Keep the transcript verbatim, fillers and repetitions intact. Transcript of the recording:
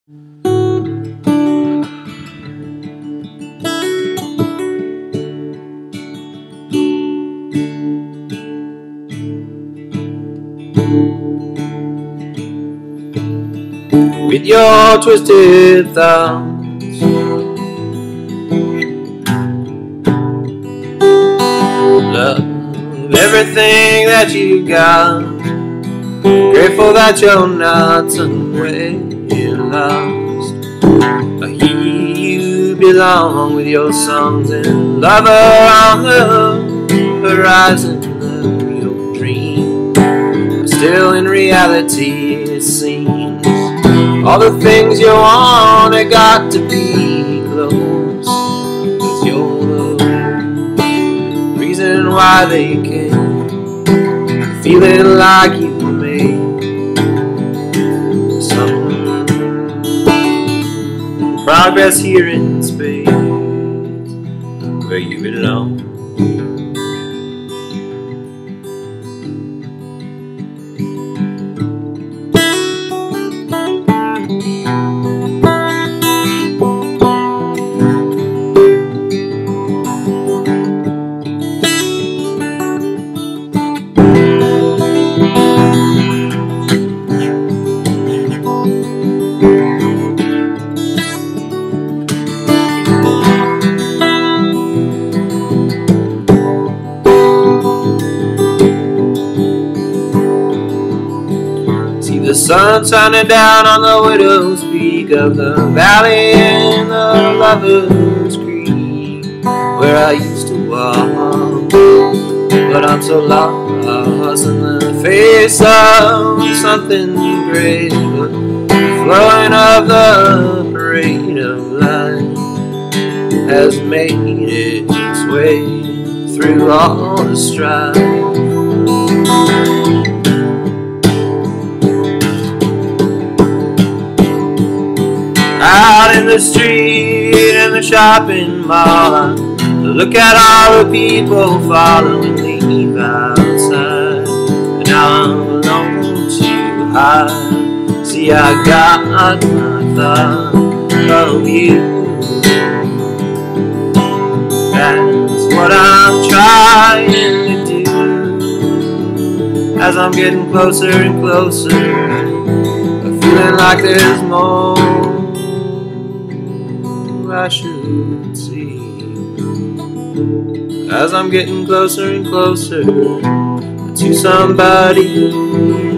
With your twisted thumbs, love everything that you got. Grateful that you're not somewhere lost. I hear you belong with your songs and lover on the horizon of your dream. But still in reality it seems all the things you want have got to be close, 'cause you're the reason why they came. Feeling like you made some progress here in space, where you belong. The sun shining down on the widow's peak of the valley in the Lover's Creek, where I used to walk, but I'm so lost in the face of something great. The flowing of the parade of life has made its way through all the strife. Out in the street, in the shopping mall, look at all the people following me outside. And now I'm alone to hide. See, I got my thought of you. That's what I'm trying to do. As I'm getting closer and closer, I'm feeling like there's more I should see. As I'm getting closer and closer to somebody